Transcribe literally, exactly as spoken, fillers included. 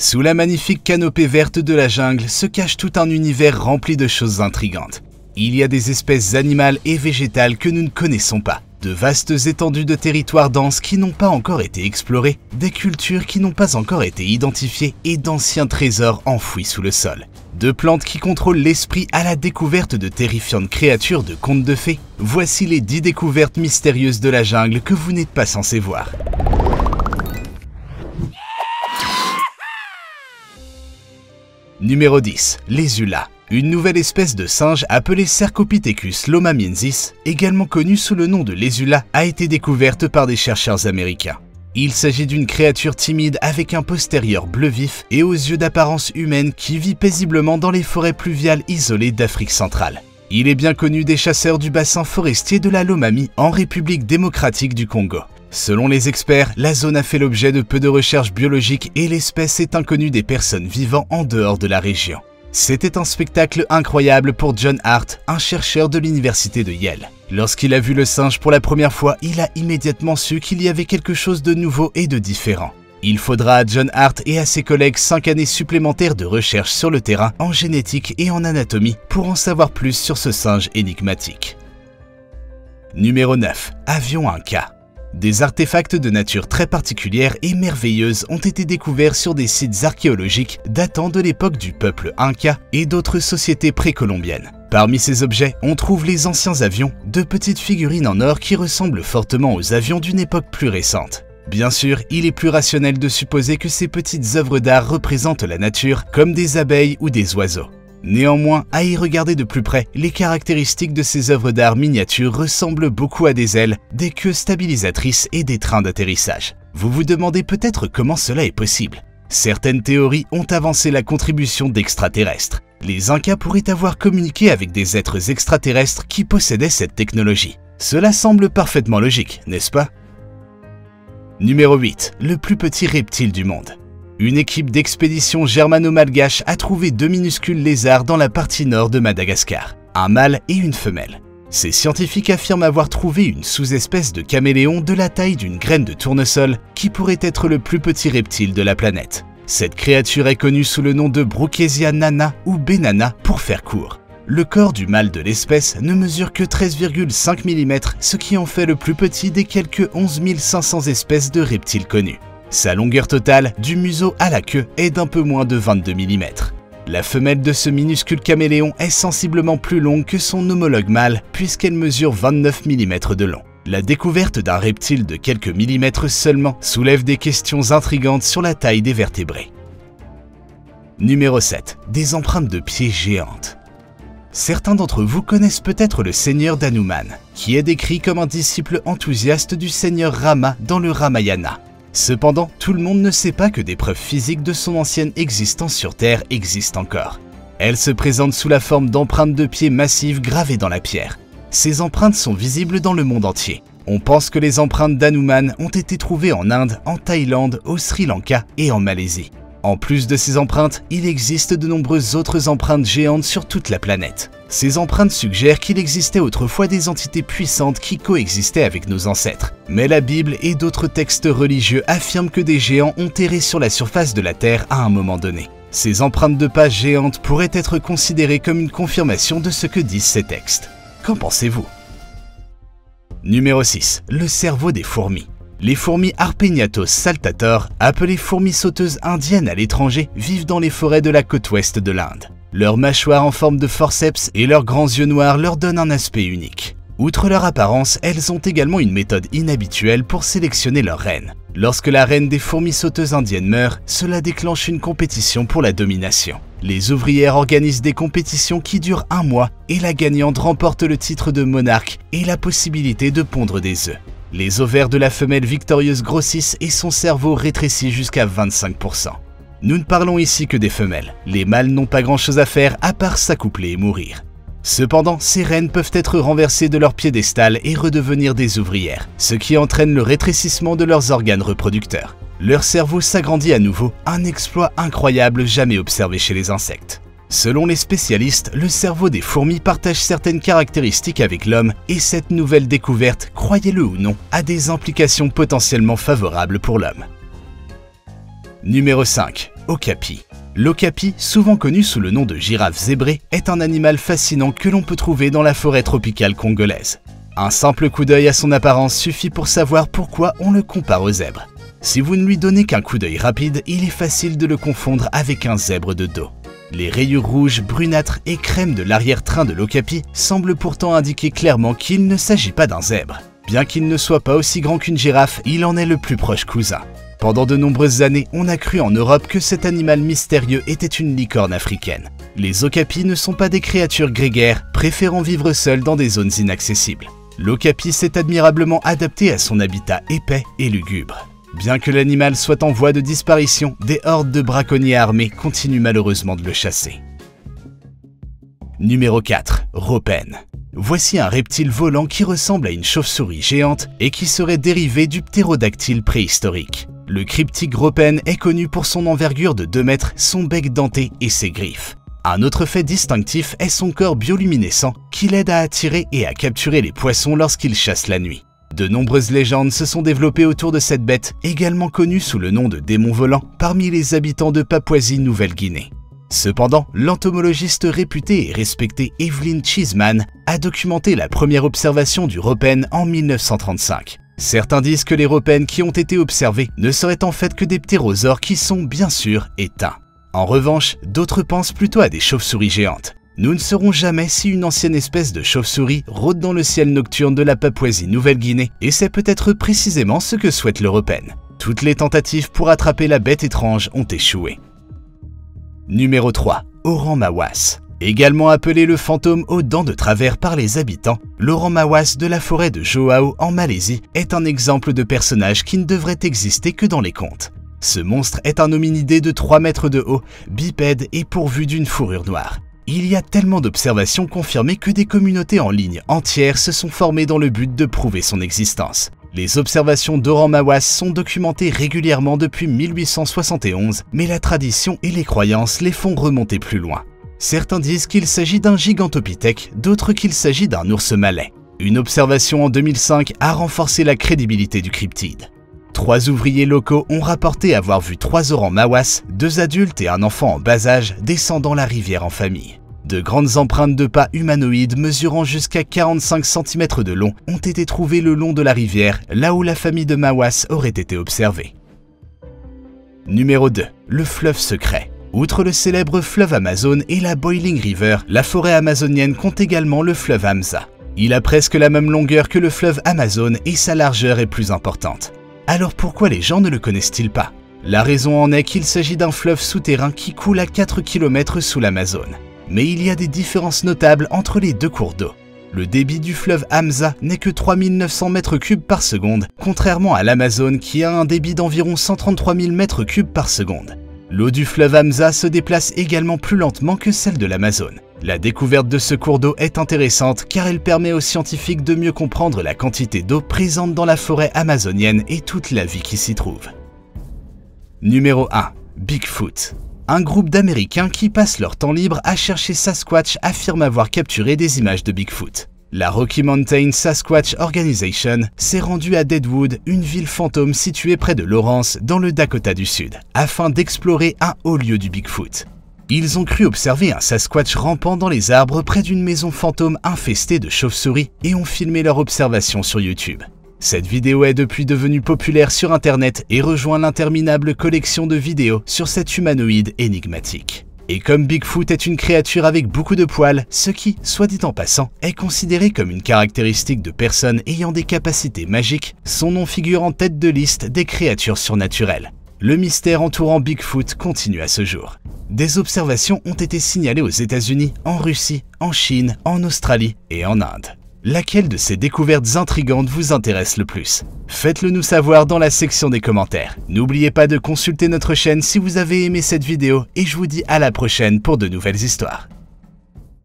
Sous la magnifique canopée verte de la jungle se cache tout un univers rempli de choses intrigantes. Il y a des espèces animales et végétales que nous ne connaissons pas, de vastes étendues de territoires denses qui n'ont pas encore été explorés, des cultures qui n'ont pas encore été identifiées et d'anciens trésors enfouis sous le sol. De plantes qui contrôlent l'esprit à la découverte de terrifiantes créatures de contes de fées, voici les dix découvertes mystérieuses de la jungle que vous n'êtes pas censé voir. Numéro dix. Les Ulas. Une nouvelle espèce de singe appelée Cercopithecus lomamiensis, également connue sous le nom de les Ulas, a été découverte par des chercheurs américains. Il s'agit d'une créature timide avec un postérieur bleu vif et aux yeux d'apparence humaine qui vit paisiblement dans les forêts pluviales isolées d'Afrique centrale. Il est bien connu des chasseurs du bassin forestier de la Lomami en République démocratique du Congo. Selon les experts, la zone a fait l'objet de peu de recherches biologiques et l'espèce est inconnue des personnes vivant en dehors de la région. C'était un spectacle incroyable pour John Hart, un chercheur de l'université de Yale. Lorsqu'il a vu le singe pour la première fois, il a immédiatement su qu'il y avait quelque chose de nouveau et de différent. Il faudra à John Hart et à ses collègues cinq années supplémentaires de recherche sur le terrain, en génétique et en anatomie, pour en savoir plus sur ce singe énigmatique. Numéro neuf. Avion Inca. Des artefacts de nature très particulière et merveilleuse ont été découverts sur des sites archéologiques datant de l'époque du peuple Inca et d'autres sociétés précolombiennes. Parmi ces objets, on trouve les anciens avions, de petites figurines en or qui ressemblent fortement aux avions d'une époque plus récente. Bien sûr, il est plus rationnel de supposer que ces petites œuvres d'art représentent la nature, comme des abeilles ou des oiseaux. Néanmoins, à y regarder de plus près, les caractéristiques de ces œuvres d'art miniatures ressemblent beaucoup à des ailes, des queues stabilisatrices et des trains d'atterrissage. Vous vous demandez peut-être comment cela est possible. Certaines théories ont avancé la contribution d'extraterrestres. Les Incas pourraient avoir communiqué avec des êtres extraterrestres qui possédaient cette technologie. Cela semble parfaitement logique, n'est-ce pas? Numéro huit. Le plus petit reptile du monde. Une équipe d'expédition germano-malgache a trouvé deux minuscules lézards dans la partie nord de Madagascar, un mâle et une femelle. Ces scientifiques affirment avoir trouvé une sous-espèce de caméléon de la taille d'une graine de tournesol qui pourrait être le plus petit reptile de la planète. Cette créature est connue sous le nom de Brookesia nana ou Benana pour faire court. Le corps du mâle de l'espèce ne mesure que treize virgule cinq millimètres, ce qui en fait le plus petit des quelques onze mille cinq cents espèces de reptiles connues. Sa longueur totale, du museau à la queue, est d'un peu moins de vingt-deux millimètres. La femelle de ce minuscule caméléon est sensiblement plus longue que son homologue mâle puisqu'elle mesure vingt-neuf millimètres de long. La découverte d'un reptile de quelques millimètres seulement soulève des questions intrigantes sur la taille des vertébrés. Numéro sept. Des empreintes de pieds géantes. Certains d'entre vous connaissent peut-être le seigneur d'Hanuman, qui est décrit comme un disciple enthousiaste du seigneur Rama dans le Ramayana. Cependant, tout le monde ne sait pas que des preuves physiques de son ancienne existence sur Terre existent encore. Elles se présentent sous la forme d'empreintes de pieds massives gravées dans la pierre. Ces empreintes sont visibles dans le monde entier. On pense que les empreintes d'Hanuman ont été trouvées en Inde, en Thaïlande, au Sri Lanka et en Malaisie. En plus de ces empreintes, il existe de nombreuses autres empreintes géantes sur toute la planète. Ces empreintes suggèrent qu'il existait autrefois des entités puissantes qui coexistaient avec nos ancêtres. Mais la Bible et d'autres textes religieux affirment que des géants ont erré sur la surface de la Terre à un moment donné. Ces empreintes de pas géantes pourraient être considérées comme une confirmation de ce que disent ces textes. Qu'en pensez-vous? Numéro six. Le cerveau des fourmis. Les fourmis Harpegnathos saltator, appelées fourmis sauteuses indiennes à l'étranger, vivent dans les forêts de la côte ouest de l'Inde. Leur mâchoire en forme de forceps et leurs grands yeux noirs leur donnent un aspect unique. Outre leur apparence, elles ont également une méthode inhabituelle pour sélectionner leur reine. Lorsque la reine des fourmis sauteuses indiennes meurt, cela déclenche une compétition pour la domination. Les ouvrières organisent des compétitions qui durent un mois et la gagnante remporte le titre de monarque et la possibilité de pondre des œufs. Les ovaires de la femelle victorieuse grossissent et son cerveau rétrécit jusqu'à vingt-cinq pour cent. Nous ne parlons ici que des femelles. Les mâles n'ont pas grand-chose à faire à part s'accoupler et mourir. Cependant, ces reines peuvent être renversées de leur piédestal et redevenir des ouvrières, ce qui entraîne le rétrécissement de leurs organes reproducteurs. Leur cerveau s'agrandit à nouveau, un exploit incroyable jamais observé chez les insectes. Selon les spécialistes, le cerveau des fourmis partage certaines caractéristiques avec l'homme et cette nouvelle découverte, croyez-le ou non, a des implications potentiellement favorables pour l'homme. Numéro cinq. Okapi. L'okapi, souvent connu sous le nom de girafe zébrée, est un animal fascinant que l'on peut trouver dans la forêt tropicale congolaise. Un simple coup d'œil à son apparence suffit pour savoir pourquoi on le compare au zèbre. Si vous ne lui donnez qu'un coup d'œil rapide, il est facile de le confondre avec un zèbre de dos. Les rayures rouges, brunâtres et crème de l'arrière-train de l'okapi semblent pourtant indiquer clairement qu'il ne s'agit pas d'un zèbre. Bien qu'il ne soit pas aussi grand qu'une girafe, il en est le plus proche cousin. Pendant de nombreuses années, on a cru en Europe que cet animal mystérieux était une licorne africaine. Les okapis ne sont pas des créatures grégaires, préférant vivre seuls dans des zones inaccessibles. L'okapi s'est admirablement adapté à son habitat épais et lugubre. Bien que l'animal soit en voie de disparition, des hordes de braconniers armés continuent malheureusement de le chasser. Numéro quatre. Ropène. Voici un reptile volant qui ressemble à une chauve-souris géante et qui serait dérivé du ptérodactyle préhistorique. Le cryptique ropène est connu pour son envergure de deux mètres, son bec denté et ses griffes. Un autre fait distinctif est son corps bioluminescent qui l'aide à attirer et à capturer les poissons lorsqu'il chasse la nuit. De nombreuses légendes se sont développées autour de cette bête, également connue sous le nom de démon volant parmi les habitants de Papouasie-Nouvelle-Guinée. Cependant, l'entomologiste réputée et respectée Evelyn Cheeseman a documenté la première observation du ropène en mille neuf cent trente-cinq. Certains disent que les ropènes qui ont été observés ne seraient en fait que des ptérosaures qui sont bien sûr éteints. En revanche, d'autres pensent plutôt à des chauves-souris géantes. Nous ne saurons jamais si une ancienne espèce de chauve-souris rôde dans le ciel nocturne de la Papouasie-Nouvelle-Guinée, et c'est peut-être précisément ce que souhaite le ropène. Toutes les tentatives pour attraper la bête étrange ont échoué. Numéro trois. Orang Mawas. Également appelé le fantôme aux dents de travers par les habitants, l'Orang Mawas de la forêt de Joao en Malaisie est un exemple de personnage qui ne devrait exister que dans les contes. Ce monstre est un hominidé de trois mètres de haut, bipède et pourvu d'une fourrure noire. Il y a tellement d'observations confirmées que des communautés en ligne entières se sont formées dans le but de prouver son existence. Les observations d'Orang Mawas sont documentées régulièrement depuis mille huit cent soixante et onze, mais la tradition et les croyances les font remonter plus loin. Certains disent qu'il s'agit d'un gigantopithèque, d'autres qu'il s'agit d'un ours malais. Une observation en deux mille cinq a renforcé la crédibilité du cryptide. Trois ouvriers locaux ont rapporté avoir vu trois Orang Mawas, deux adultes et un enfant en bas âge descendant la rivière en famille. De grandes empreintes de pas humanoïdes mesurant jusqu'à quarante-cinq centimètres de long ont été trouvées le long de la rivière, là où la famille de Mawas aurait été observée. Numéro deux. Le fleuve secret. Outre le célèbre fleuve Amazon et la Boiling River, la forêt amazonienne compte également le fleuve Amza. Il a presque la même longueur que le fleuve Amazon et sa largeur est plus importante. Alors pourquoi les gens ne le connaissent-ils pas? La raison en est qu'il s'agit d'un fleuve souterrain qui coule à quatre kilomètres sous l'Amazone. Mais il y a des différences notables entre les deux cours d'eau. Le débit du fleuve Amza n'est que trois mille neuf cents mètres cubes par seconde, contrairement à l'Amazone qui a un débit d'environ cent trente-trois mille mètres cubes par seconde. L'eau du fleuve Amza se déplace également plus lentement que celle de l'Amazone. La découverte de ce cours d'eau est intéressante car elle permet aux scientifiques de mieux comprendre la quantité d'eau présente dans la forêt amazonienne et toute la vie qui s'y trouve. Numéro un. Bigfoot. Un groupe d'Américains qui passent leur temps libre à chercher Sasquatch affirme avoir capturé des images de Bigfoot. La Rocky Mountain Sasquatch Organization s'est rendue à Deadwood, une ville fantôme située près de Lawrence, dans le Dakota du Sud, afin d'explorer un haut lieu du Bigfoot. Ils ont cru observer un Sasquatch rampant dans les arbres près d'une maison fantôme infestée de chauves-souris et ont filmé leur observation sur YouTube. Cette vidéo est depuis devenue populaire sur Internet et rejoint l'interminable collection de vidéos sur cet humanoïde énigmatique. Et comme Bigfoot est une créature avec beaucoup de poils, ce qui, soit dit en passant, est considéré comme une caractéristique de personnes ayant des capacités magiques, son nom figure en tête de liste des créatures surnaturelles. Le mystère entourant Bigfoot continue à ce jour. Des observations ont été signalées aux États-Unis, en Russie, en Chine, en Australie et en Inde. Laquelle de ces découvertes intrigantes vous intéresse le plus? Faites-le nous savoir dans la section des commentaires. N'oubliez pas de consulter notre chaîne si vous avez aimé cette vidéo et je vous dis à la prochaine pour de nouvelles histoires.